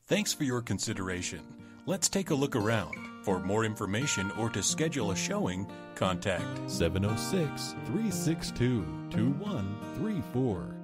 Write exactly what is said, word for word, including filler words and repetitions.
Thanks for your consideration. Let's take a look around. For more information or to schedule a showing, contact seven oh six, three six two, two one three four.